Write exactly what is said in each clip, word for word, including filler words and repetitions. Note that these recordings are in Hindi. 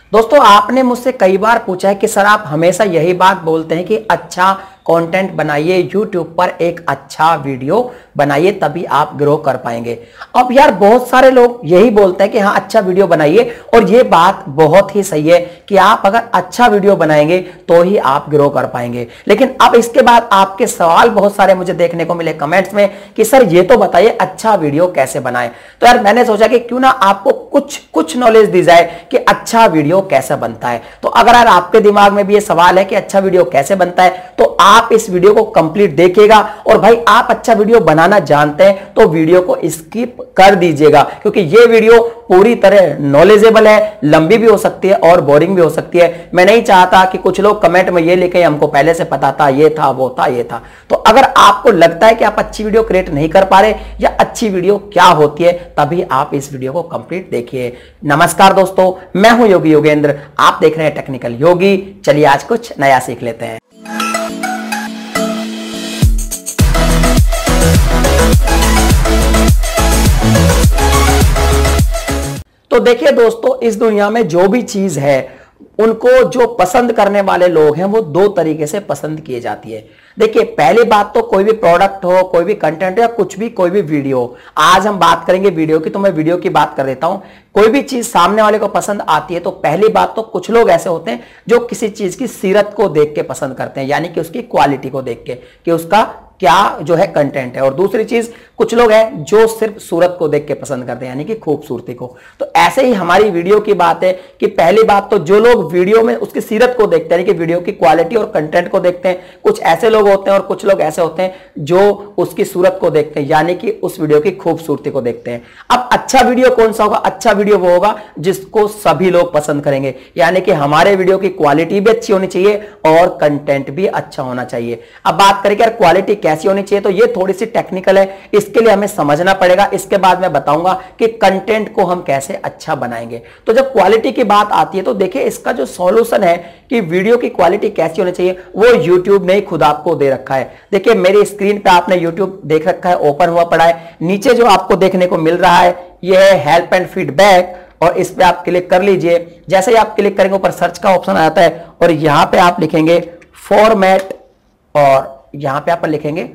दोस्तों, आपने मुझसे कई बार पूछा है कि सर आप हमेशा यही बात बोलते हैं कि अच्छा कंटेंट बनाइए, यूट्यूब पर एक अच्छा वीडियो बनाइए तभी आप ग्रो कर पाएंगे। अब यार बहुत सारे लोग यही बोलते हैं कि हाँ अच्छा वीडियो बनाइए, और ये बात बहुत ही सही है कि आप अगर अच्छा वीडियो बनाएंगे तो ही आप ग्रो कर पाएंगे। लेकिन अब इसके बाद आपके सवाल बहुत सारे मुझे देखने को मिले कमेंट्स में कि सर ये तो बताइए अच्छा वीडियो कैसे बनाएं। तो यार मैंने सोचा कि क्यों ना आपको कुछ कुछ नॉलेज दी जाए कि अच्छा वीडियो कैसे बनता है। तो अगर यार आपके दिमाग में भी ये सवाल है कि अच्छा वीडियो कैसे बनता है, तो आप इस वीडियो को कंप्लीट देखिएगा। और भाई आप अच्छा वीडियो बनाना जानते हैं तो वीडियो को स्किप कर दीजिएगा, क्योंकि ये वीडियो पूरी तरह नॉलेजेबल है, लंबी भी हो सकती है और बोरिंग भी हो सकती है। मैं नहीं चाहता कि कुछ लोग कमेंट में ये लिखें हमको पहले से पता था, ये था वो था ये था। तो अगर आपको लगता है कि आप अच्छी वीडियो क्रिएट नहीं कर पा रहे या अच्छी वीडियो क्या होती है, तभी आप इस वीडियो को कंप्लीट देखिए। नमस्कार दोस्तों, मैं हूं योगी योगेंद्र, आप देख रहे हैं टेक्निकल योगी। चलिए आज कुछ नया सीख लेते हैं। तो देखिए दोस्तों, इस दुनिया में जो भी चीज है उनको जो पसंद करने वाले लोग हैं वो दो तरीके से पसंद किए जाती है। देखिए पहली बात तो कोई भी प्रोडक्ट हो, कोई भी कंटेंट या कुछ भी कोई भी वीडियो, आज हम बात करेंगे वीडियो की, तो मैं वीडियो की बात कर देता हूं। कोई भी चीज सामने वाले को पसंद आती है तो पहली बात तो कुछ लोग ऐसे होते हैं जो किसी चीज की सीरत को देख के पसंद करते हैं, यानी कि उसकी क्वालिटी को देख के कि उसका क्या जो है कंटेंट है। और दूसरी चीज कुछ लोग हैं जो सिर्फ सूरत को देख के पसंद करते हैं, यानी कि खूबसूरती को। तो ऐसे ही हमारी वीडियो की बात है कि पहली बात तो जो लोग वीडियो में उसकी सीरत को देखते हैं, यानी कि वीडियो की क्वालिटी और कंटेंट को देखते हैं, कुछ ऐसे लोग होते हैं और कुछ लोग ऐसे होते हैं जो उसकी सूरत को देखते हैं, यानी कि उस वीडियो की खूबसूरती को देखते हैं। अब अच्छा वीडियो कौन सा होगा? अच्छा वीडियो वो होगा जिसको सभी लोग पसंद करेंगे, यानी कि हमारे वीडियो की क्वालिटी भी अच्छी होनी चाहिए और कंटेंट भी अच्छा होना चाहिए। अब बात करें यार क्वालिटी कैसी होनी चाहिए, तो ये थोड़ी सी टेक्निकल है, इसके लिए हमें समझना पड़ेगा। इसके बाद मैं बताऊंगा कि कंटेंट को हम कैसे अच्छा बनाएंगे। तो जब क्वालिटी की बात आती है तो देखिए इसका जो सॉल्यूशन है कि वीडियो की क्वालिटी कैसी होनी चाहिए, वो यूट्यूब ने खुद आपको दे रखा है। देखिए मेरी स्क्रीन पे आपने यूट्यूब देख रखा है, ओपन हुआ पड़ा है। नीचे जो आपको देखने को मिल रहा है ये है हेल्प एंड फीडबैक, और इस पे आप क्लिक कर लीजिए। जैसे ही आप क्लिक करेंगे ऊपर सर्च का ऑप्शन आता है और यहां पे आप लिखेंगे फॉर्मेट, और यहां पे आप लिखेंगे,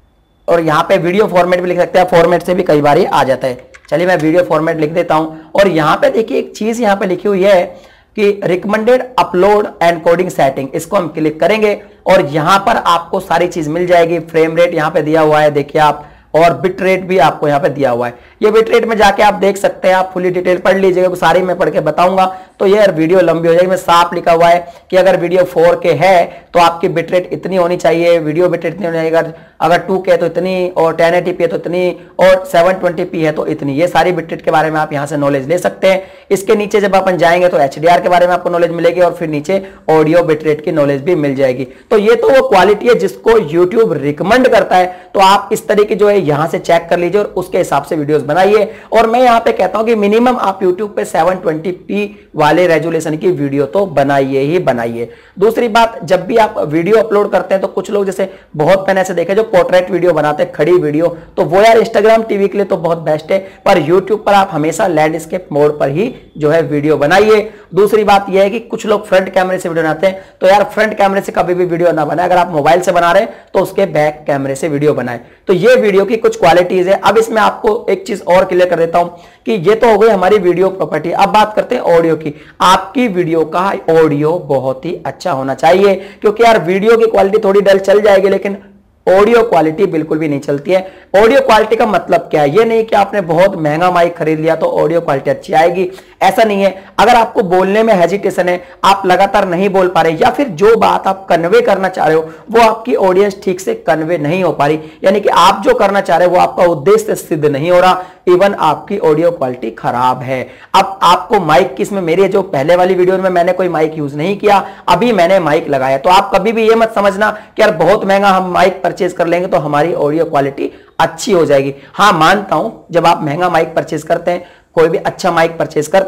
और यहां पे वीडियो फॉर्मेट भी लिख सकते हैं, फॉर्मेट से भी कई बार आ जाता है। चलिए मैं वीडियो फॉर्मेट लिख देता हूं। और यहां पे देखिए एक चीज यहां पे लिखी हुई है कि recommended upload and coding setting, इसको हम क्लिक करेंगे और यहां पर आपको सारी चीज मिल जाएगी। फ्रेम रेट यहां पे दिया हुआ है देखिए आप, और बिट रेट भी आपको यहां पे दिया हुआ है। ये बिट रेट में जाके आप देख सकते हैं, आप फुली डिटेल पढ़ लीजिएगा, सारी मैं पढ़ के बताऊंगा तो ये वीडियो लंबी हो जाएगी। मैं साफ लिखा हुआ है कि अगर वीडियो फोर के है तो आपकी बिट रेट इतनी होनी चाहिए, वीडियो बिट रेट इतनी होनी चाहिए, अगर टू के है तो इतनी, और टेन एटी पी है तो इतनी, और सेवन ट्वेंटी पी है तो इतनी। ये सारी बिट रेट के बारे में आप यहां से नॉलेज ले सकते हैं। इसके नीचे जब अपन जाएंगे तो एच डी आर के बारे में आपको नॉलेज मिलेगी, और फिर नीचे ऑडियो बिट रेट की नॉलेज भी मिल जाएगी। तो ये तो वो क्वालिटी है जिसको यूट्यूब रिकमेंड करता है। तो आप इस तरीके जो है यहां से चेक कर लीजिए और उसके हिसाब से वीडियोस बनाइए। और मैं यहां पे कहता हूं कि मिनिमम आप यूट्यूब पे सेवन ट्वेंटी पी वाले रेजोल्यूशन की वीडियो तो बनाइए ही बनाइए। दूसरी बात, जब भी आप वीडियो अपलोड करते हैं तो कुछ लोग जैसे बहुत मैंने ऐसे देखे जो पोर्ट्रेट वीडियो बनाते हैं, खड़ी वीडियो, तो वो यार इंस्टाग्राम टीवी के लिए तो बहुत बेस्ट है, पर यूट्यूब पर आप हमेशा लैंडस्केप मोड पर ही जो है वीडियो बनाइए। दूसरी बात यह है कि कुछ लोग फ्रंट कैमरे से वीडियो बनाते हैं, तो यार फ्रंट कैमरे से कभी भी वीडियो ना बनाए। अगर आप मोबाइल से बना रहे हैं तो उसके बैक कैमरे से वीडियो बनाए। तो ये वीडियो की कुछ क्वालिटीज है। अब इसमें आपको एक चीज और क्लियर कर देता हूं कि ये तो हो गई हमारी वीडियो प्रॉपर्टी। अब बात करते हैं ऑडियो की। आपकी वीडियो का ऑडियो बहुत ही अच्छा होना चाहिए, क्योंकि यार वीडियो की क्वालिटी थोड़ी डल चल जाएगी लेकिन ऑडियो क्वालिटी बिल्कुल भी नहीं चलती है। ऑडियो क्वालिटी का मतलब क्या है? ये नहीं कि आपने बहुत महंगा माइक खरीद लिया तो ऑडियो क्वालिटी अच्छी आएगी, ऐसा नहीं है। अगर आपको बोलने में हेजिटेशन है, आप लगातार नहीं बोल पा रहे, या फिर जो बात आप कन्वे करना चाह रहे हो वो आपकी ऑडियंस ठीक से कन्वे नहीं हो पा रही, यानी कि आप जो करना चाह रहे हो वो आपका उद्देश्य सिद्ध नहीं हो रहा, इवन आपकी ऑडियो क्वालिटी खराब है। अब आपको माइक किस में, मेरे जो पहले वाली वीडियो में मैंने कोई माइक यूज नहीं किया, अभी मैंने माइक लगाया। तो आप कभी भी ये मत समझना कि यार बहुत महंगा हम माइक परचेज कर लेंगे तो हमारी ऑडियो क्वालिटी अच्छी हो जाएगी। हां मानता हूं, जब आप महंगा माइक परचेज करते हैं, कोई भी अच्छा माइक परचेज करते हैं,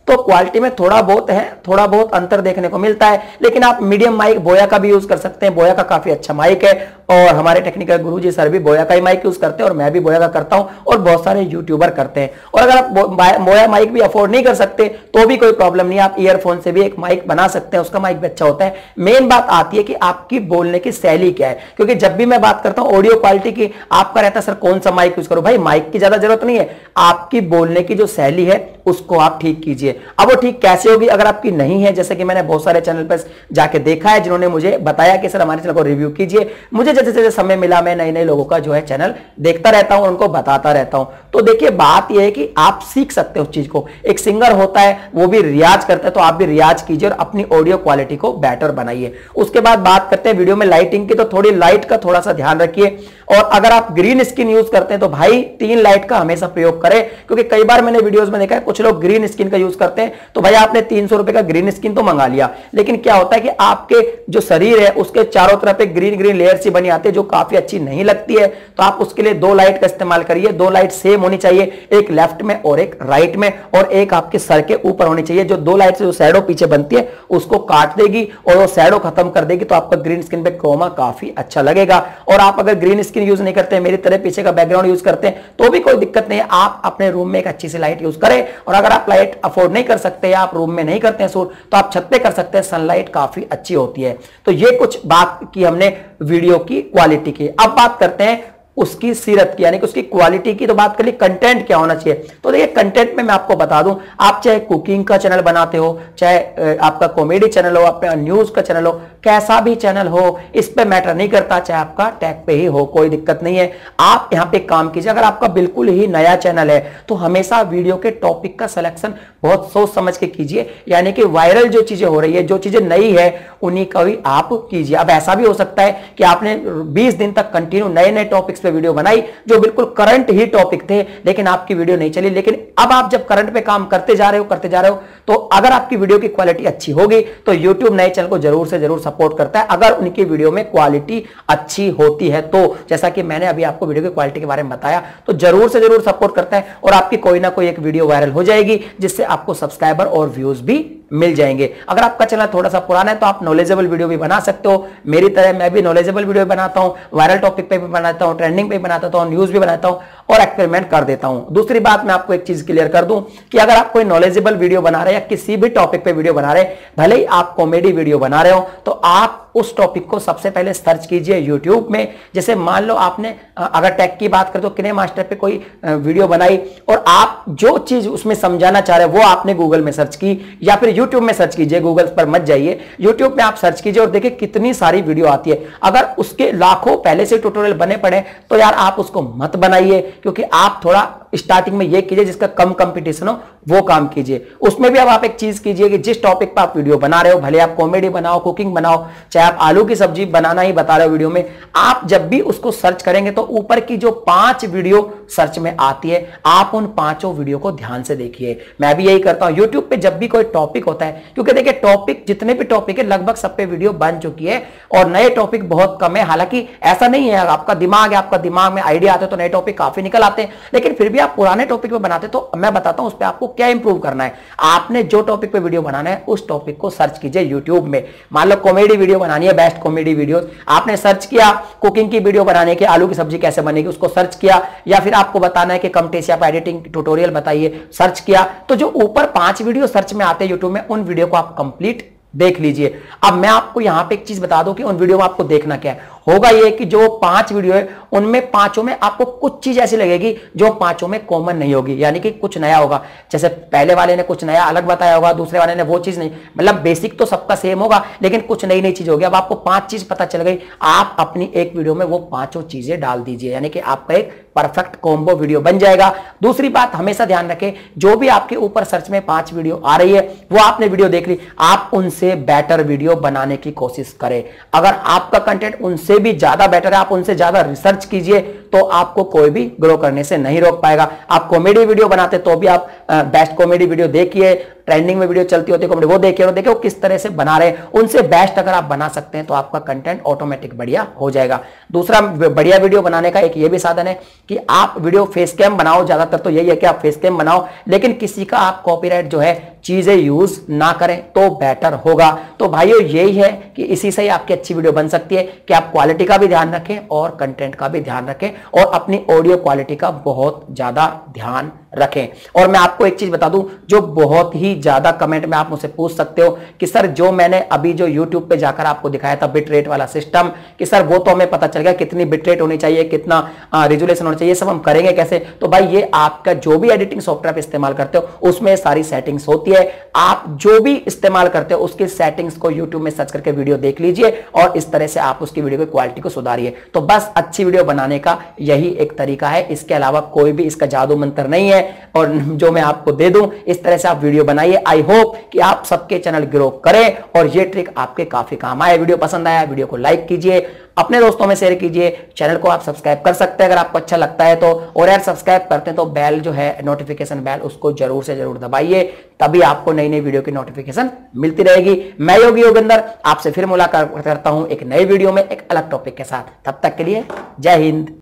तो क्वालिटी में थोड़ा बहुत है, थोड़ा बहुत अंतर देखने को मिलता है। लेकिन आप मीडियम माइक बोया का भी यूज कर सकते हैं, बोया का काफी अच्छा माइक है और हमारे टेक्निकल गुरुजी सर भी बोया का ही माइक यूज करते हैं और मैं भी बोया का करता हूं और बहुत सारे यूट्यूबर करते हैं। और अगर आप बोया माइक भी अफोर्ड नहीं कर सकते तो भी कोई प्रॉब्लम नहीं, आप ईयरफोन से भी एक माइक बना सकते हैं, उसका माइक भी अच्छा होता है। मेन बात आती है कि आपकी बोलने की शैली क्या है, क्योंकि जब भी मैं बात करता हूं ऑडियो क्वालिटी की, आपका रहता है सर कौन सा माइक यूज करो। भाई माइक की ज्यादा जरूरत नहीं है, आपकी बोलने की जो शैली है उसको आप ठीक कीजिए। अब वो ठीक कैसे होगी अगर आपकी नहीं है, जैसे कि मैंने बहुत सारे चैनल पर जाके देखा है जिन्होंने मुझे बताया कि सर हमारे चैनल को रिव्यू कीजिए। मुझे जैसे जैसे समय मिला मैं नए नए लोगों का जो है चैनल देखता रहता हूं, उनको बताता रहता हूं। तो देखिए बात यह है कि आप सीख सकते हो उस चीज को। एक सिंगर होता है वो भी रियाज करता है, तो आप भी रियाज कीजिए और अपनी ऑडियो क्वालिटी को बेटर बनाइए। उसके बाद बात करते हैं वीडियो में लाइटिंग की, तो थोड़ी लाइट का थोड़ा सा ध्यान रखिए। और अगर आप ग्रीन स्क्रीन यूज करते हैं तो भाई तीन लाइट का हमेशा प्रयोग करें, क्योंकि कई बार मैंने वीडियोस में देखा है कुछ लोग ग्रीन स्क्रीन का यूज करते हैं। तो भाई आपने तीन सौ रुपए का ग्रीन स्क्रीन तो मंगा लिया, लेकिन क्या होता है कि आपके जो शरीर है उसके चारों तरफ एक ग्रीन ग्रीन लेयर सी बनी आती है जो काफी अच्छी नहीं लगती है। तो आप उसके लिए दो लाइट का इस्तेमाल करिए। दो लाइट सेम होनी चाहिए, एक लेफ्ट में और एक राइट में, और एक आपके सर के ऊपर होनी चाहिए। जो दो लाइट से जो शैडो पीछे बनती है उसको काट देगी और वो शैडो खत्म कर देगी, तो आपका ग्रीन स्क्रीन पे क्रोमा काफी अच्छा लगेगा। और आप अगर ग्रीन स्क्रीन यूज नहीं करते, मेरी तरह पीछे का बैकग्राउंड यूज करते हैं, तो भी कोई दिक्कत नहीं है। आप अपने रूम में एक अच्छी सी लाइट यूज करें। और अगर आप लाइट अफोर्ड नहीं कर सकते या आप रूम में नहीं करते हैं शूट, तो आप छत पे कर सकते हैं, सनलाइट काफी अच्छी होती है। तो ये कुछ बात की हमने वीडियो की क्वालिटी की। अब बात करते हैं उसकी सीरत की, यानी कि उसकी क्वालिटी की। तो बात कर ली कंटेंट क्या होना चाहिए। तो देखिए कंटेंट में मैं आपको बता दूं, आप चाहे कुकिंग का चैनल बनाते हो, चाहे आपका कॉमेडी चैनल हो, आपका न्यूज का चैनल हो, कैसा भी चैनल हो, इस पे मैटर नहीं करता, चाहे आपका टैग पे ही हो, कोई दिक्कत नहीं है। आप यहां पे काम कीजिए। अगर आपका बिल्कुल ही नया चैनल है तो हमेशा वीडियो के टॉपिक का सिलेक्शन बहुत सोच समझ के कीजिए, यानी कि वायरल जो चीजें हो रही है, जो चीजें नई है, उन्हीं का भी आप कीजिए। अब ऐसा भी हो सकता है कि आपने बीस दिन तक कंटिन्यू नए नए टॉपिक्स पे वीडियो बनाई जो बिल्कुल करंट ही टॉपिक थे, लेकिन आपकी वीडियो नहीं चली। लेकिन अब आप जब करंट पे काम करते जा रहे हो करते जा रहे हो तो अगर आपकी वीडियो की क्वालिटी अच्छी होगी तो YouTube नए चैनल को जरूर से जरूर सपोर्ट करता है, अगर उनकी वीडियो में क्वालिटी अच्छी होती है तो। जैसा कि मैंने अभी आपको वीडियो की क्वालिटी के बारे में बताया, तो जरूर से जरूर सपोर्ट करता है और आपकी कोई ना कोई एक वीडियो वायरल हो जाएगी जिससे आपको सब्सक्राइबर और व्यूज भी मिल जाएंगे। अगर आपका चैनल थोड़ा सा पुराना है तो आप नॉलेजेबल वीडियो भी बना सकते हो। मेरी तरह मैं भी नॉलेजेबल वीडियो बनाता हूं, वायरल टॉपिक पे भी बनाता हूं, ट्रेंडिंग पे भी बनाता हूं, न्यूज भी बनाता हूं और एक्सपेरिमेंट कर देता हूं। दूसरी बात मैं आपको एक चीज क्लियर कर दूं कि अगर आप कोई नॉलेजेबल वीडियो बना रहे हैं या किसी भी टॉपिक पे वीडियो बना रहे हैं, भले ही आप कॉमेडी वीडियो बना रहे हो, तो आप उस टॉपिक को सबसे पहले सर्च कीजिए यूट्यूब में। जैसे मान लो आपने अगर टेक की बात करें तो किने मास्टर पे कोई वीडियो बनाई और आप जो चीज उसमें समझाना चाह रहे हो वो आपने गूगल में सर्च की या फिर यूट्यूब में सर्च कीजिए, गूगल पर मत जाइए, यूट्यूब में आप सर्च कीजिए और देखिए कितनी सारी वीडियो आती है। अगर उसके लाखों पहले से ट्यूटोरियल बने पड़े तो यार आप उसको मत बनाइए, क्योंकि आप थोड़ा स्टार्टिंग में ये कीजिए जिसका कम कंपटीशन हो वो काम कीजिए। उसमें भी अब आप एक चीज कीजिए कि जिस टॉपिक पर आप वीडियो बना रहे हो, भले आप कॉमेडी बनाओ, कुकिंग बनाओ, चाहे आप आलू की सब्जी बनाना ही बता रहे हो वीडियो में, आप जब भी उसको सर्च करेंगे तो ऊपर की जो पांच वीडियो सर्च में आती है, आप उन पांचों वीडियो को ध्यान से देखिए। मैं भी यही करता हूं यूट्यूब पे जब भी कोई टॉपिक होता है, क्योंकि देखिए टॉपिक जितने भी टॉपिक है लगभग सब पे वीडियो बन चुकी है और नए टॉपिक बहुत कम है। हालांकि ऐसा नहीं है, आपका दिमाग है, आपका दिमाग में आइडिया आते हैं तो नए टॉपिक काफी निकल आते हैं, लेकिन फिर भी आप पुराने टॉपिक पे बनाते तो मैं बताता हूं उस पर आपको क्या इंप्रूव करना है। आपने जो टॉपिक पे वीडियो बनाना है उस टॉपिक को सर्च कीजिए यूट्यूब में। मान लो कॉमेडी वीडियो बनानी है, बेस्ट कॉमेडी वीडियो, आपने सर्च किया, कुकिंग की वीडियो बनाने के, आलू की सब्जी कैसे बनेगी उसको सर्च किया, या फिर आपको बताना है कि कमटेसिया पर एडिटिंग ट्यूटोरियल बताइए, सर्च किया, तो जो ऊपर पांच वीडियो सर्च में आते हैं यूट्यूब में, उन वीडियो को आप कंप्लीट देख लीजिए। अब मैं आपको यहां पे एक चीज बता दूं कि उन वीडियो में आपको देखना क्या है। होगा ये कि जो पांच वीडियो है उनमें पांचों में आपको कुछ चीज ऐसी लगेगी जो पांचों में कॉमन नहीं होगी, यानी कि कुछ नया होगा। जैसे पहले वाले ने कुछ नया अलग बताया होगा, दूसरे वाले ने वो चीज नहीं, मतलब बेसिक तो सबका सेम होगा लेकिन कुछ नई नई चीज होगी। अब आपको पांच चीज पता चल गई, आप अपनी एक वीडियो में वो पांचों चीजें डाल दीजिए, यानी कि आपका एक परफेक्ट कॉम्बो वीडियो बन जाएगा। दूसरी बात हमेशा ध्यान रखें, जो भी आपके ऊपर सर्च में पांच वीडियो आ रही है वो आपने वीडियो देख ली, आप उनसे बेटर वीडियो बनाने की कोशिश करें। अगर आपका कंटेंट उनसे भी ज्यादा बेटर है, आप उनसे ज्यादा रिसर्च कीजिए, तो आपको कोई भी ग्रो करने से नहीं रोक पाएगा। आप कॉमेडी वीडियो बनाते तो भी आप बेस्ट कॉमेडी वीडियो देखिए, ट्रेंडिंग में वीडियो चलती होती है कॉमेडी, वो देखिए और देखिए वो किस तरह से बना रहे हैं, उनसे बेस्ट अगर आप बना सकते हैं तो आपका कंटेंट ऑटोमेटिक बढ़िया हो जाएगा। दूसरा बढ़िया वीडियो बनाने का एक ये भी साधन है कि आप वीडियो फेस कैम बनाओ, ज्यादातर तो यही है कि आप फेस कैम बनाओ, लेकिन किसी का आप कॉपीराइट जो है चीजें यूज ना करें तो बेटर होगा। तो भाइयों यही है कि इसी से ही आपकी अच्छी वीडियो बन सकती है कि आप क्वालिटी का भी ध्यान रखें और कंटेंट का भी ध्यान रखें और अपनी ऑडियो क्वालिटी का बहुत ज्यादा ध्यान रखें। और मैं आपको एक चीज बता दूं जो बहुत ही ज्यादा कमेंट में आप मुझसे पूछ सकते हो कि सर जो मैंने अभी जो YouTube पे जाकर आपको दिखाया था बिट रेट वाला सिस्टम, कि सर वो तो हमें पता चल गया कितनी बिट रेट होनी चाहिए, कितना रिजोल्यूशन होना चाहिए, सब हम करेंगे कैसे? तो भाई ये आपका जो भी एडिटिंग सॉफ्टवेयर आप इस्तेमाल करते हो उसमें सारी सेटिंग्स होती है। आप जो भी इस्तेमाल करते हो उसकी सेटिंग्स को YouTube में सर्च करके वीडियो देख लीजिए और इस तरह से आप उसकी वीडियो की क्वालिटी को सुधारिए। तो बस अच्छी वीडियो बनाने का यही एक तरीका है, इसके अलावा कोई भी इसका जादू मंत्र नहीं है और जो मैं आपको दे दूं इस तरह से आप वीडियो बनाइए। आई होप कि आप सबके चैनल ग्रो करें और ये ट्रिक आपके काफी काम आए। वीडियो पसंद आया वीडियो को लाइक कीजिए, अपने दोस्तों में शेयर कीजिए, चैनल को आप सब्सक्राइब कर सकते हैं अगर आपको अच्छा लगता है तो। और यार सब्सक्राइब करते हैं तो बेल जो है नोटिफिकेशन बेल उसको जरूर से जरूर दबाइए, तभी आपको नई नई वीडियो की नोटिफिकेशन मिलती रहेगी। मैं योगी योगेंद्र आपसे फिर मुलाकात करता हूं एक नई वीडियो में एक अलग टॉपिक के साथ। तब तक के लिए जय हिंद।